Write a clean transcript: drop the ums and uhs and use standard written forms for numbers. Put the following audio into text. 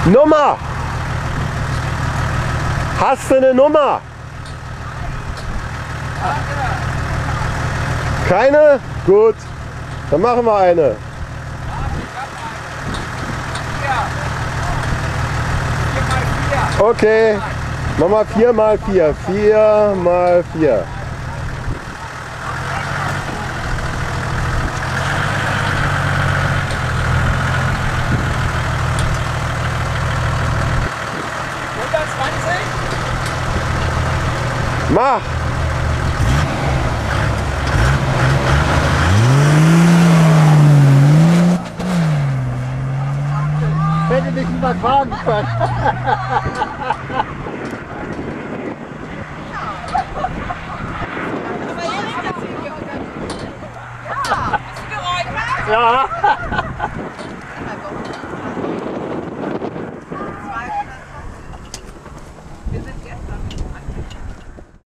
Nummer! Hast du eine Nummer? Keine? Gut. Dann machen wir eine. Okay. Mach mal 4 mal 4. 4 mal 4. Mach! Hätte mich niemand fragen können. Ja, bist du geräumt? Ja.